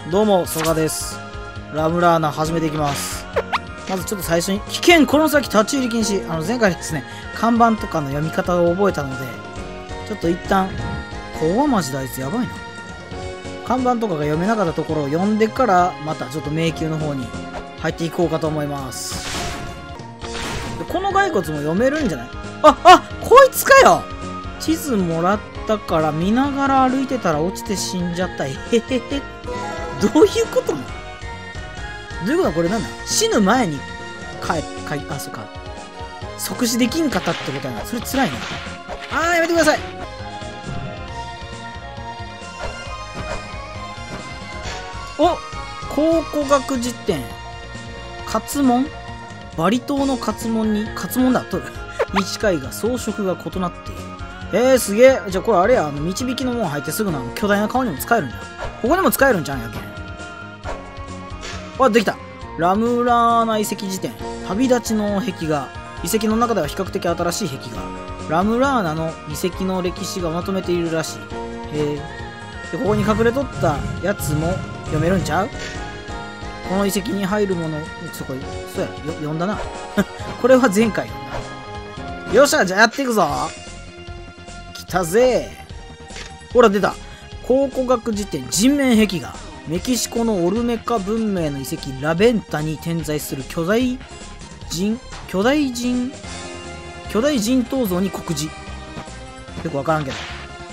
どうも、ソガです。ラムラーナ始めていきます。まずちょっと最初に、危険この先立ち入り禁止。前回ですね、看板とかの読み方を覚えたので、ちょっと一旦、ここはマジであいつやばいな。看板とかが読めなかったところを読んでから、またちょっと迷宮の方に入っていこうかと思います。でこの骸骨も読めるんじゃない？こいつかよ！地図もらったから見ながら歩いてたら落ちて死んじゃった。どういうことなの？どういうことだこれなんだ？死ぬ前にそうか。即死できんかったってことやな。それ辛いな。やめてください。考古学辞典。活紋？バリ島の活紋に、活紋だとに近いが装飾が異なっている。すげえ。じゃあこれあれや、導きの門入ってすぐの巨大な顔にも使えるんだ。ここでも使えるんじゃんやけん。できた。ラムラーナ遺跡辞典。旅立ちの壁画。遺跡の中では比較的新しい壁画。ラムラーナの遺跡の歴史がまとめているらしい。で、ここに隠れとったやつも読めるんちゃう？この遺跡に入るもの、そうや、読んだな。これは前回読んだ。よっしゃ、じゃあやっていくぞ。来たぜ。ほら出た。考古学辞典人面壁画。メキシコのオルメカ文明の遺跡ラベンタに点在する巨大人頭像に刻字。よくわからんけど。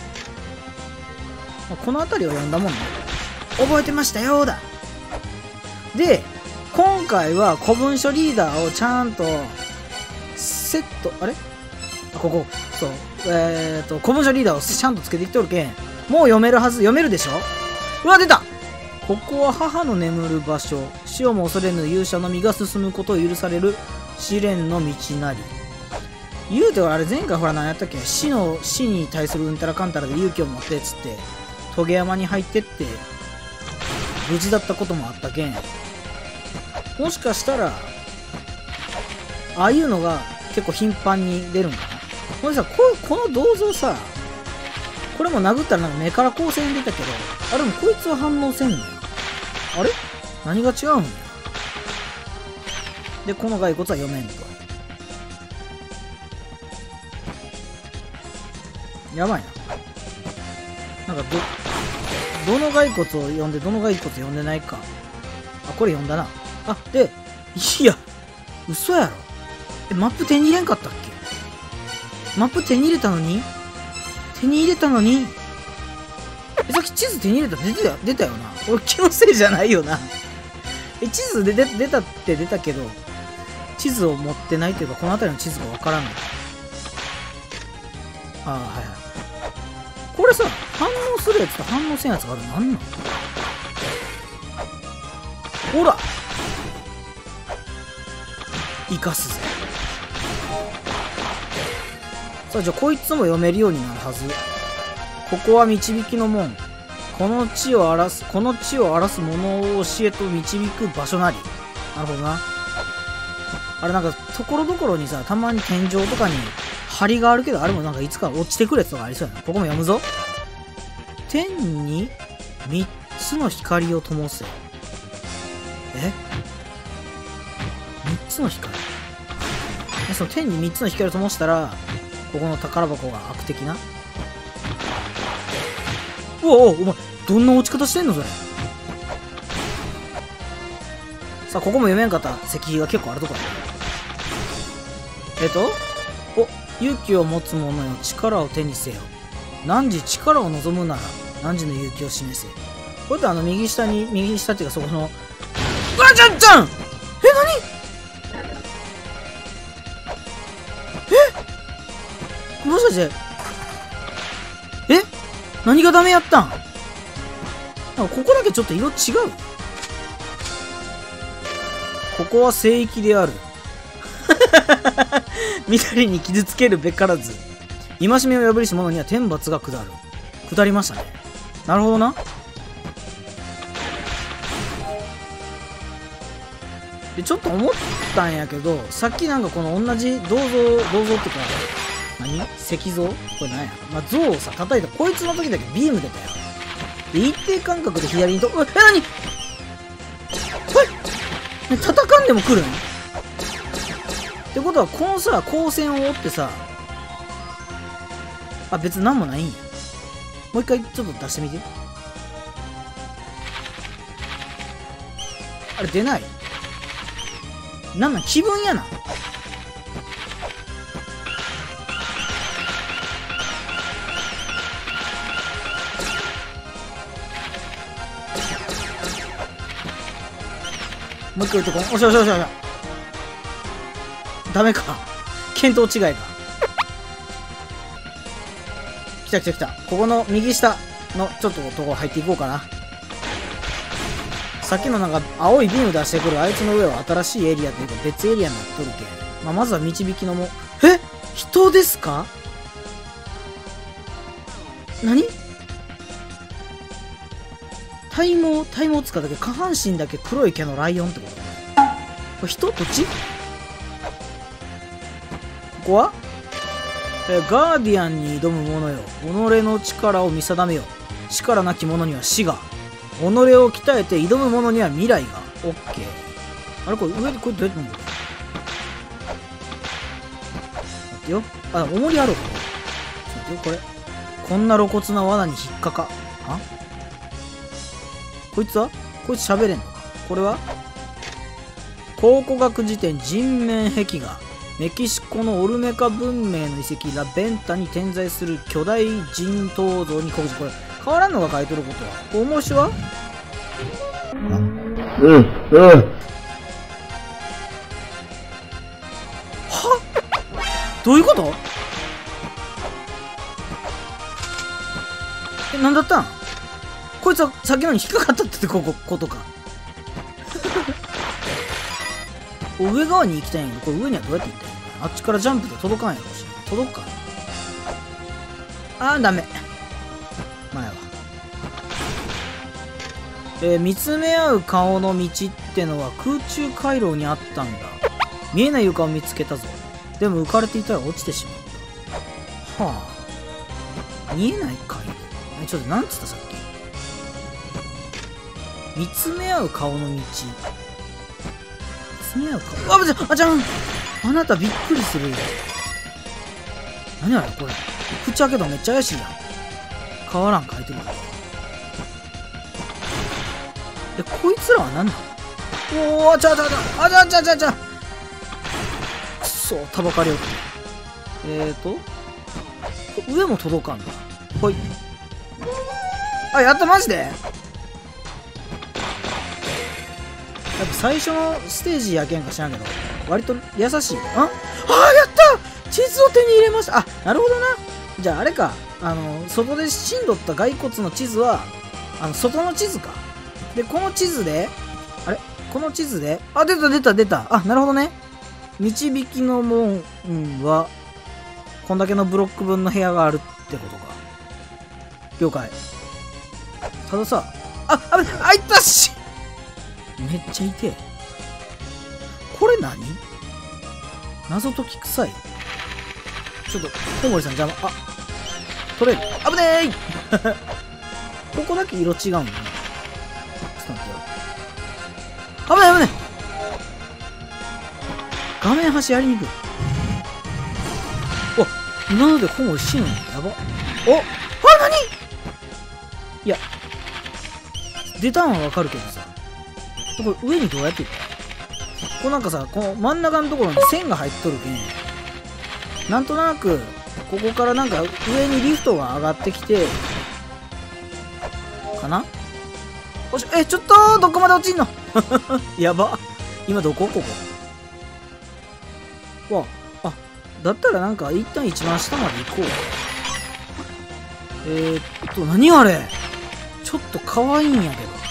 この辺りを読んだもんね。覚えてましたよだ。で、今回は古文書リーダーをちゃんとセット、ここ、そう、古文書リーダーをちゃんとつけていっておるけん、もう読めるはず、読めるでしょ？出た！ここは母の眠る場所、死をも恐れぬ勇者のみが進むことを許される試練の道なり。言うてはあれ前回ほら何やったっけ？死に対するうんたらかんたらで勇気を持ってっつって、トゲ山に入ってって、無事だったこともあったけん。もしかしたら、ああいうのが結構頻繁に出るんかな。これさ、この銅像さ、これも殴ったらなんか目から光線出たけど、でもこいつは反応せんのや。何が違うんや。で、この骸骨は読めんと。やばいな。なんかどの骸骨を読んで、どの骸骨読んでないか。これ読んだな。で、いや、嘘やろ。マップ手に入れんかったっけ？マップ手に入れたのにさっき地図手に入れたって出たよな。俺気のせいじゃないよな。地図で出たって出たけど、地図を持ってないというか、この辺りの地図がわからない。これさ、反応するやつと反応せんやつがある。なんなの？ほら！生かすぜ。さあ、じゃあこいつも読めるようになるはず。ここは導きの門。この地を荒らす者を教えと導く場所なり。なるほどな。なんか、ところどころにさ、たまに天井とかに梁があるけど、あれもなんかいつか落ちてくるやつとかありそうやな。ここも読むぞ。天に3つの光を灯せ。3つの光？その天に3つの光を灯したら、ここの宝箱が悪的な。お前、どんな落ち方してんのそれ。さあ、ここも読めんかった石碑が結構あるとこだ。勇気を持つ者よ、力を手にせよ。汝力を望むなら、汝の勇気を示せ。これって右下っていうか、そこの、じゃん何？もしかして、何がダメやったん？ここだけちょっと色違う。ここは聖域である。緑に傷つけるべからず。戒めを破りし者には天罰が下る。下りましたね。なるほどな。で、ちょっと思ったんやけど、さっきなんかこの同じ銅像っていうか、石像これ何や、像をさ、叩いたこいつの時だけビーム出たよ。 一定間隔で左にと、何戦んでも来るんってことは、このさ、光線を追ってさ、あ、別に何もないんや。もう一回ちょっと出してみて。あれ出ない。なん気分やな。もう一回打ってこう。おしゃおしゃおしゃおしゃ。ダメか。見当違いか。来た来た来た。ここの右下のちょっととこ入っていこうかな。さっきのなんか青いビーム出してくるあいつの上は新しいエリアというか別エリアになっとるけん。まあ、まずは導きのも、人ですか？何？体毛使うだけ下半身だけ黒い毛のライオンってこと？これ人？どっち？ここはガーディアンに挑む者よ。己の力を見定めよ。力なき者には死が。己を鍛えて挑む者には未来が。オッケー。あれこれ上でこれどうやって飲むの？待ってよ。あ、重りあるわ。ちょっとよ、これ。こんな露骨な罠に引っかか。あ？こいつは？こいつ喋れんのか？これは考古学辞典人面壁画。メキシコのオルメカ文明の遺跡ラベンタに点在する巨大人頭像に酷似。これ変わらんのが書いてることは。重しは？は？どういうこと？なんだったん？こいつはさっきのに引っかかったってことか。上側に行きたいんやけど、これ上にはどうやって行ったらいいのかな。あっちからジャンプで届かんやろし。届くか。ダメ。前は。見つめ合う顔の道ってのは空中回廊にあったんだ。見えない床を見つけたぞ。でも浮かれていたら落ちてしまった。はあ。見えない回廊。ちょっとなんつったさっき。見つめ合う顔の道。あちゃん、あなたびっくりするよ。何あれこれ。口開けたらめっちゃ怪しいやん。変わらん書いてる。こいつらは何だ？おー、ちゃ。くっそ、たばかりよって。上も届かんだ。ほい。あ、やった、マジで？やっぱ最初のステージやけんか知らんけど、割と優しい。やった！地図を手に入れました。あ、なるほどな。じゃああれか。外で死んどった骸骨の地図は、外の地図か。で、この地図で、出た。あ、なるほどね。導きの門は、こんだけのブロック分の部屋があるってことか。了解。たださ、あいったし！めっちゃ痛え。これ何？謎解き臭い。ちょっと、小森さん邪魔。取れる。危ねーここだけ色違うんだね。ちょっと待ってよ。危ない。画面端やりにくい。今ので小森死ぬのやば。何？いや、出たんはわかるけどさ。これ上にどうやっていく？こうなんかさ、この真ん中のところに線が入っとるけん、なんとなくここからなんか上にリフトが上がってきてかな。ちょっとどこまで落ちんのやば。今どこ？ここだったらなんか一旦一番下まで行こう。何あれ、ちょっと可愛いんやけど。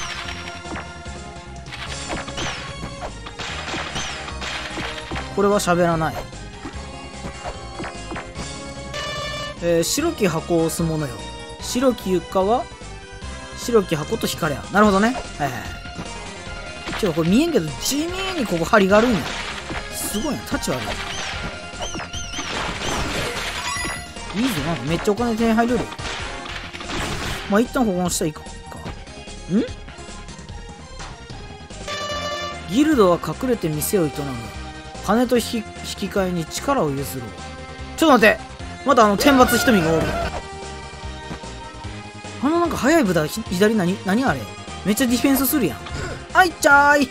これは喋らない。白き箱を押すものよ。白き床は白き箱と光れや。なるほどね。ちょっとこれ見えんけど地味にここ針があるんや。すごいな、タッチ悪い。いいぞ、なんかめっちゃお金手に入れる。まあ一旦ここの下行こうか。 ギルドは隠れて店を営む。金と引き換えに力を譲ろう。ちょっと待って、また天罰瞳がおる。なんか速い豚左何あれ、めっちゃディフェンスするやん。あいっちゃーい。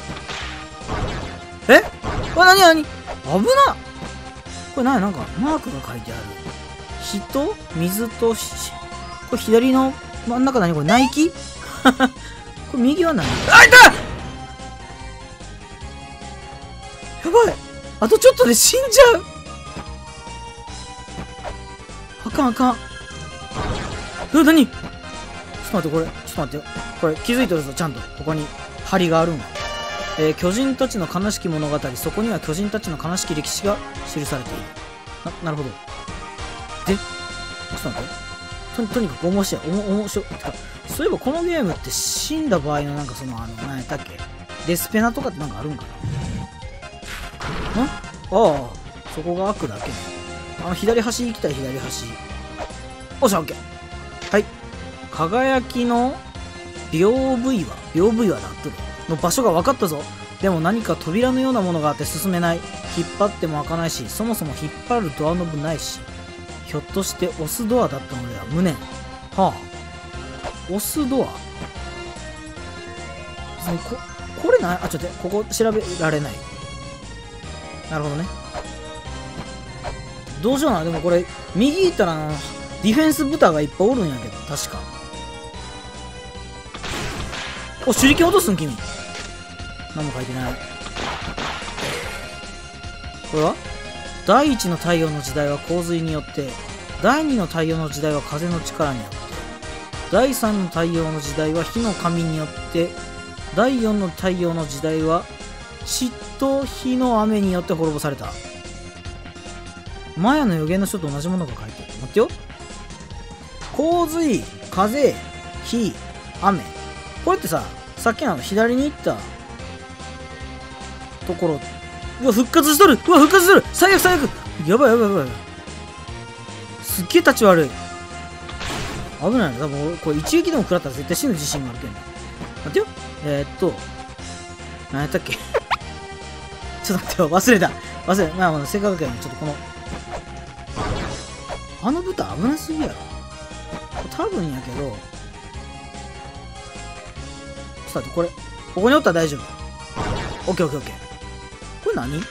何危な。これなんかマークが書いてある。人、水とこれ左の真ん中これナイキこれ右は何。あ、いた。やばい、あとちょっとで死んじゃう。あかん。何。ちょっと待って、これ気づいてるぞ。ちゃんとここに針があるんわ。巨人たちの悲しき物語、そこには巨人たちの悲しき歴史が記されている。なるほど。で、ちょっと待って。とにかく面白い。てか、そういえばこのゲームって死んだ場合のなんか何やったっけ、デスペナとかってなんかあるんかな。そこが悪だけね。左端行きたい、左端。おっしゃ、オッケー。はい。輝きの屏風岩だっての場所が分かったぞ。でも何か扉のようなものがあって進めない。引っ張っても開かないし、そもそも引っ張るドアノブないし、ひょっとして押すドアだったのでは。無念。押すドア。これちょっと待って、ここ調べられない。なるほどね。どうしような。でもこれ右行ったらディフェンス豚がいっぱいおるんやけど、確か。手裏剣落とすん君。何も書いてない。これは第一の太陽の時代は洪水によって、第二の太陽の時代は風の力によって、第三の太陽の時代は火の神によって、第四の太陽の時代は血と火の雨によって滅ぼされた。マヤの予言の書と同じものが書いてある。待ってよ。洪水、風、火、雨。これってさ、さっきの左に行ったところ、復活しとる。復活する。最悪。やばい。すっげえ立ち悪い。危ないな。多分これ一撃でも食らったら絶対死ぬ自信があるけどね。待ってよ。何やったっけちょっと待ってよ。忘れた。まあ、せっかくだけど、ちょっとこの豚危なすぎやろ。多分やけど、ちょっと待って、ここにおったら大丈夫。オッケー。これ何。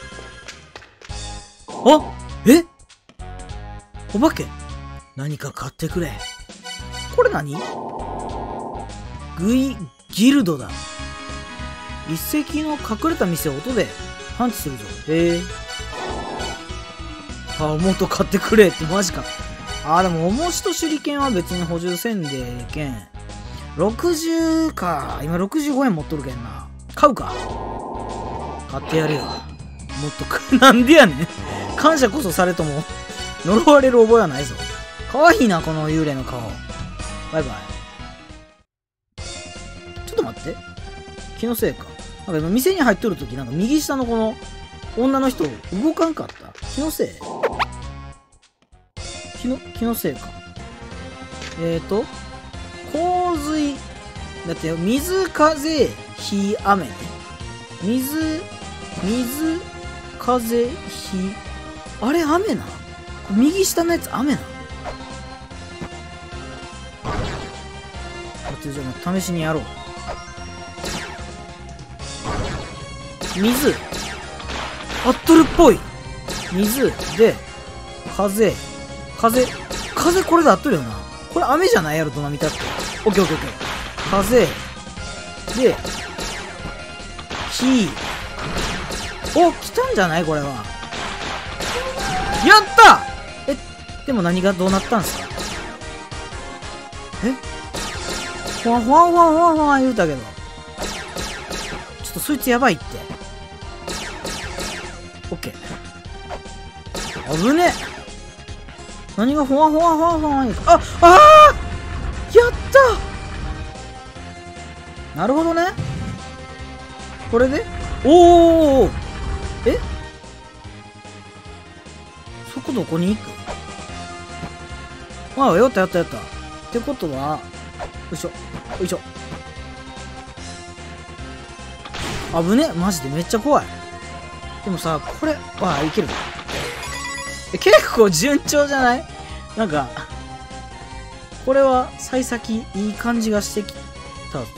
お化け。何か買ってくれ。これ何。ギルドだ。一石の隠れた店を音で探知するぞ。もっと買ってくれって、マジか。でも重しと手裏剣は別に補充せんでけん。60か。今65円持っとるけんな。買うか。買ってやるよ。もっとなんでやねん。感謝こそされとも呪われる覚えはないぞ。かわいいな、この幽霊の顔。バイバイ。ちょっと待って。気のせいか。なんか今店に入っとるとき、なんか右下のこの女の人動かんかった。気のせい。気のせいか。洪水。だって水、風、火、雨ね。水、風、火。あれ雨な。右下のやつ雨な。じゃあ試しにやろう。水合っとるっぽい。水で風これで合っとるよな。これ雨じゃないやろ、どなみたって。オッケー。風で火。来たんじゃない、これは。やった。でも何がどうなったんすか。ほわ言うたけど、ちょっとそいつやばいって。オッケー。危ねえ。何がほわ言うた。やったなるほどね。これでそこどこに行く。やったってことは、よいしょ。 危ね。マジでめっちゃ怖い。でもさ、これ、いける。結構順調じゃない？なんか、これは、幸先、いい感じがしてきたぞ。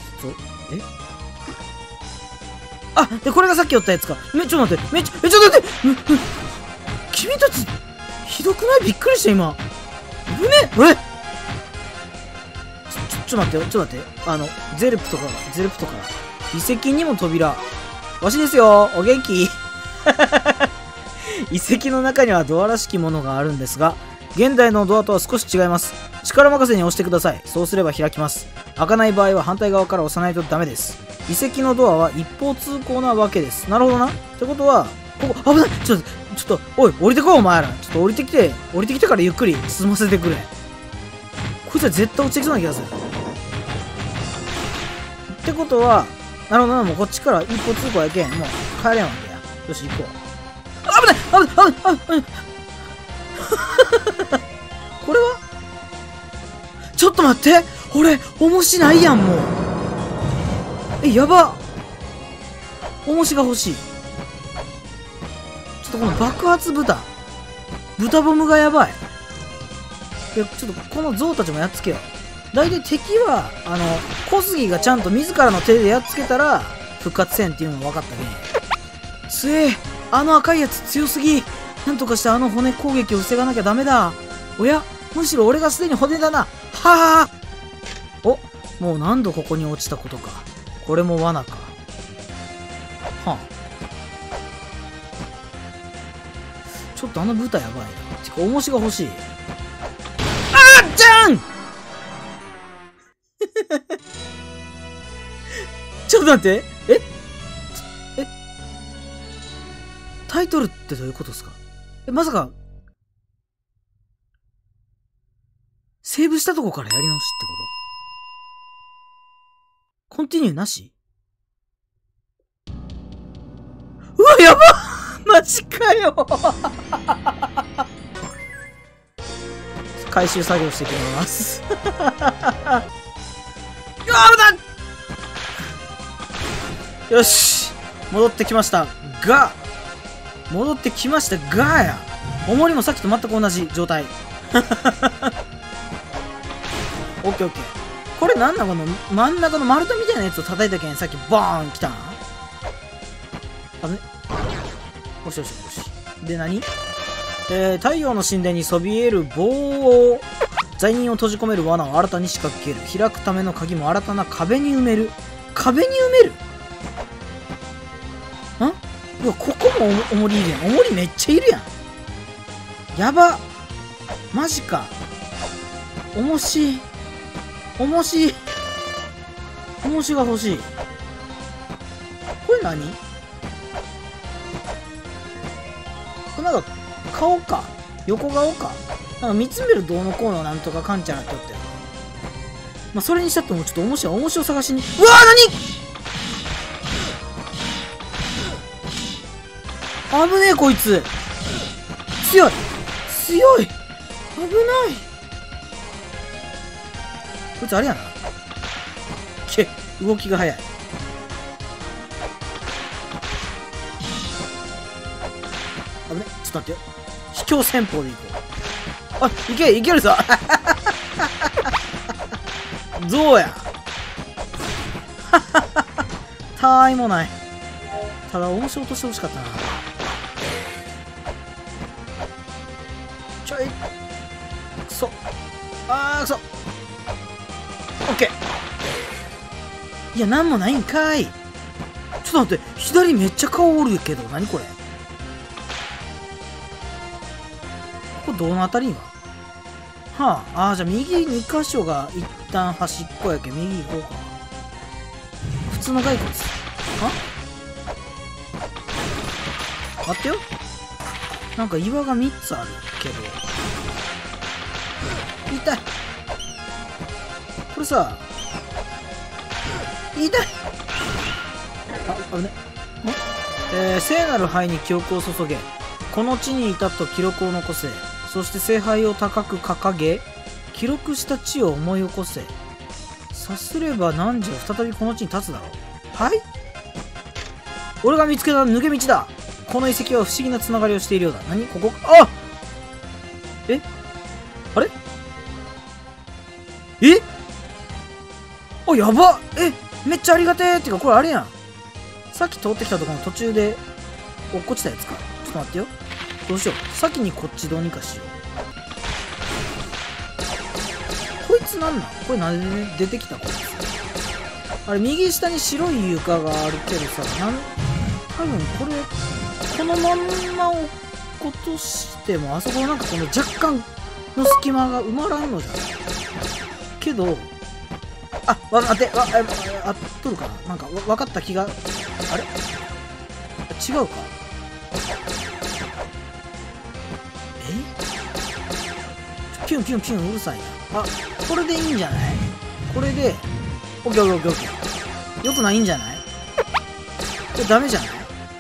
で、これがさっき言ったやつか。ちょっと待って。ちょっと待って。君たち、ひどくない？びっくりした、今。危ね。ちょっと待ってよ。ちょっと待って。ゼルプとか、遺跡にも扉。わしですよ。お元気？遺跡の中にはドアらしきものがあるんですが、現代のドアとは少し違います。力任せに押してください。そうすれば開きます。開かない場合は反対側から押さないとダメです。遺跡のドアは一方通行なわけです。なるほどな。ってことは、ここ、危ない。ちょっと、おい、降りてこい、お前ら。ちょっと降りてきてからゆっくり進ませてくれ。こいつは絶対落ちてきそうな気がする。ってことは、なるほどな。もうこっちから一方通行やけん。もう帰れんわけや。よし、行こう。危ない。これはちょっと待って。俺、重しないやん、もう。やば。重しが欲しい。ちょっとこの爆発豚ボムがやばい。ちょっとこのゾウたちもやっつけよう。大体敵は、小杉がちゃんと自らの手でやっつけたら、復活せんっていうのが分かったね。強え。赤いやつ強すぎ。なんとかして骨攻撃を防がなきゃダメだ。おや？むしろ俺がすでに骨だな。はぁ。もう何度ここに落ちたことか。これも罠か。はあ。ちょっと豚やばいな。てか、重しが欲しい。じゃんちょっと待って。タイトルってどういうことですか？まさか、セーブしたとこからやり直しってこと？コンティニューなし？うわ、やばマジかよ回収作業してきます。よし戻ってきましたがや。重りもさっきと全く同じ状態。オッケーオッケー。これなんだこの真ん中の丸太みたいなやつを叩いたけんさっきバーン来たん。よし。で、何？太陽の神殿にそびえる棒を罪人を閉じ込める罠を新たに仕掛ける。開くための鍵も新たな壁に埋める。うわ、ここも重りいるやん。重りめっちゃいるやん。やば。マジか。重しが欲しい。これ何？これなんか顔か。横顔か。なんか見つめるどうのこうのなんとかかんちゃらって言ってる。まあそれにしたってもちょっと重しを探しに。うわー、何？危ねえこいつ。強い。危ない。こいつあれやな。動きが早い。危ね。ちょっと待ってよ。秘境戦法でいこう。いけるぞ。ゾウや。たわいもない。ただ面白としてほしかったな。ちょい。くそ。くそ。オッケー。いや、なんもないんかい。ちょっと待って、左めっちゃ顔おるけど、何これ。ここどのあたりには？じゃあ右2箇所が一旦端っこやけん、右行こうか。普通の骸骨。待ってよ。なんか岩が3つあるけど。痛い。これさ、痛い。危ね。聖なる灰に記憶を注げ。この地にいたと記録を残せ。そして聖杯を高く掲げ、記録した地を思い起こせ。さすれば汝は再びこの地に立つだろう。はい？ 俺が見つけた抜け道だ。この遺跡は不思議なつながりをしているようだ。何ここ、あ、え、あれ、え、あ、やば、めっちゃありがてえ。っていうかこれあれやん、さっき通ってきたところの途中で落っこちたやつか。ちょっと待ってよ、どうしよう。先にこっちどうにかしよう。こいつなんなん、これなんで出てきたこいつ。あれ右下に白い床があるけどさ、多分これこのまんま落っことしても、あそこのなんかこの若干の隙間が埋まらんのじゃないけど、あ、待って、あっとるかな、なんか分かった気が、あれ違うか、ピュンピュンピュンうるさいな。あ、これでいいんじゃない、これでオッケーオッケーオッケー、よくないんじゃない、これダメじゃない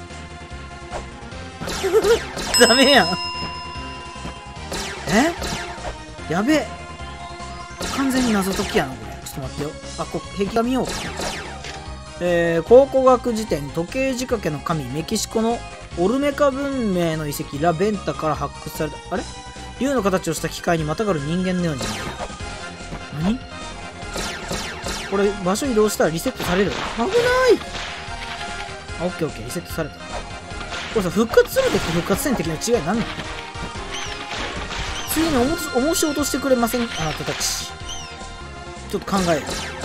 ダメやんやべえ、完全に謎解きやなこれ。ちょっと待ってよ、あ、壁画見ようか。考古学辞典、時計仕掛けの神、メキシコのオルメカ文明の遺跡ラ・ベンタから発掘された、あれ、竜の形をした機械にまたがる人間のように。何これ、場所移動したらリセットされる、危ない。あ、オッケーオッケー、リセットされた。これさ、復活する敵と復活せん敵の違い何なの。次に重し落としてくれませんあなたたち。ちょっと考え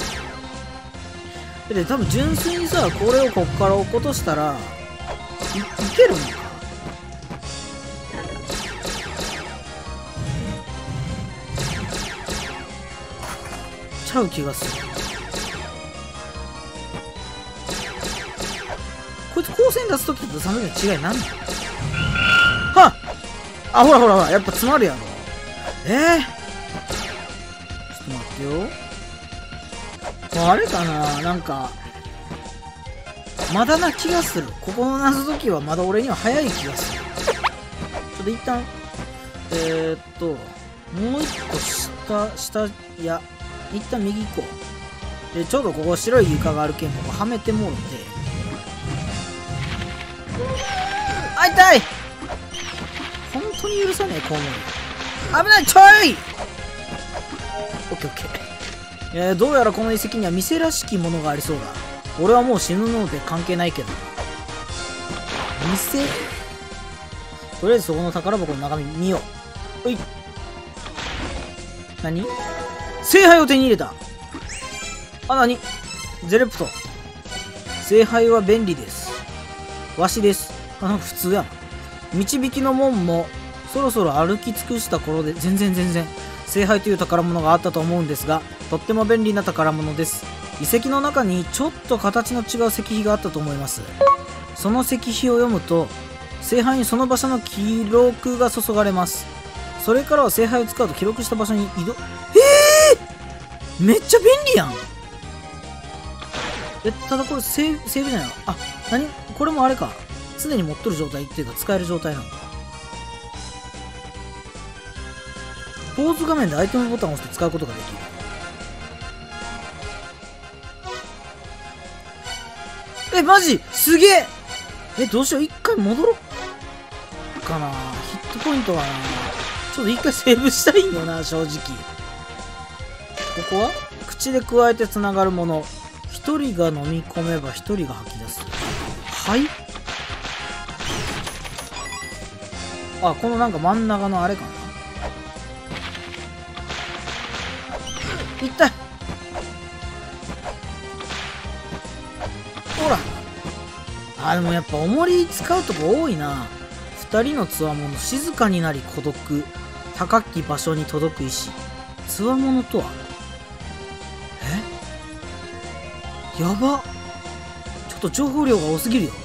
る。で、多分純粋にさ、これをこっから落っことしたらいけるのか。ちゃう気がする。こいつ光線出すときとその時の違いなんだ。はっ、あ、ほらほらほら、やっぱ詰まるやろ。ちょっと待ってよ。あれかな、なんかまだな気がする。ここの謎解きはまだ俺には早い気がする。ちょっと一旦もう一個下、いや一旦右行こう。でちょうどここ白い床があるけん、ここはめてもろて、あ、痛い、本当に許さねえ、こう思う。危ない、ちょい。オッケーオッケー。どうやらこの遺跡には店らしきものがありそうだ。俺はもう死ぬので関係ないけど。店、とりあえずそこの宝箱の中身見よう。おい、何、聖杯を手に入れた。あ、何、ゼレプト、聖杯は便利です。わしです。あ、普通やな。導きの門もそろそろ歩き尽くした頃で、全然聖杯という宝物があったと思うんですが、とっても便利な宝物です。遺跡の中にちょっと形の違う石碑があったと思います。その石碑を読むと聖杯にその場所の記録が注がれます。それからは聖杯を使うと記録した場所に移動。めっちゃ便利やん。ただこれセーブじゃないの。あ、何これもあれか、常に持っとる状態っていうか使える状態なのか。ポーズ画面でアイテムボタンを押して使うことができる。マジすげえ。どうしよう、一回戻ろうかな。ヒットポイントがな、ちょっと一回セーブしたいんよな、正直。ここは口で加えてつながるもの。一人が飲み込めば一人が吐き出す。はい、あ、このなんか真ん中のあれかな。いった、ほら。あ、でもやっぱ重り使うとこ多いな。二人のつわもの、静かになり孤独、高き場所に届く石。つわものとは、やば、ちょっと情報量が多すぎるよ。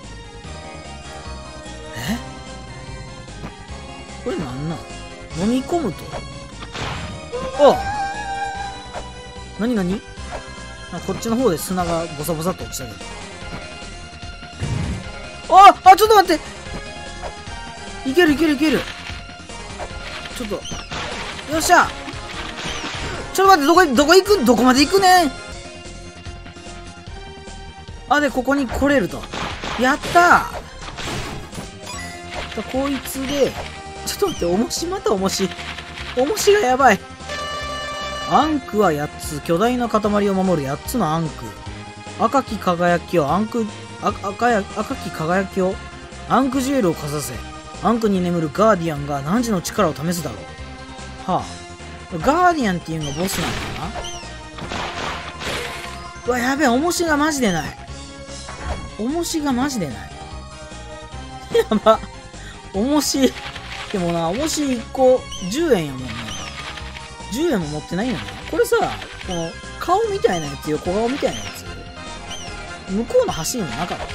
これなんなん、飲み込むと、あ、なになに、こっちの方で砂がボサボサっと落ちたけど。あ、ちょっと待って、いけるいけるいける。ちょっと、よっしゃ。ちょっと待って、どこ行く、どこまで行くねん。あ、でここに来れると。 やったー。こいつで、ちょっと待って、重し、また重し。重しがやばい。アンクは8つ。巨大な塊を守る8つのアンク。赤き輝きをアンク、赤き輝きをアンクジュエルをかざせ。アンクに眠るガーディアンが汝の力を試すだろう。はあ。ガーディアンっていうのがボスなのかな。うわ、やべえ、重しがマジでない。重しがマジでない。やば。重し。でもな、重し1個10円やもんな。10円も持ってないよね。これさ、この顔みたいなやつ、横顔みたいなやつ。向こうの橋にもなかった。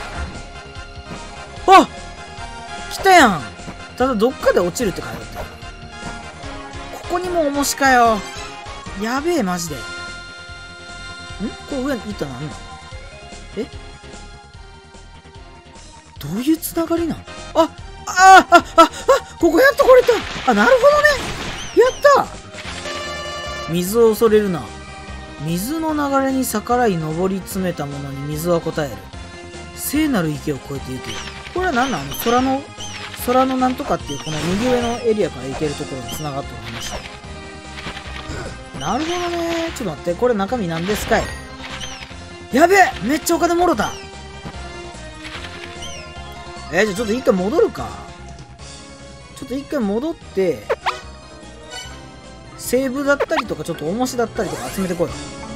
あ、来たやん。ただどっかで落ちるって書いてあった。ここにも重しかよ。やべえ、マジで。ん、これ上に行ったらなんだ。え、どういうつながりなの。ここやっと来れた。あ、なるほどね。やった。水を恐れるな。水の流れに逆らい上り詰めたものに水は答える。聖なる池を越えて行け。これは何なの。空のなんとかっていうこの右上のエリアから行けるところに繋がってる話。なるほどね。ちょっと待って、これ中身なんですかい。やべえ、めっちゃお金もろた。じゃあちょっと一回戻るか。ちょっと一回戻って、セーブだったりとか、ちょっと重しだったりとか集めてこいよ。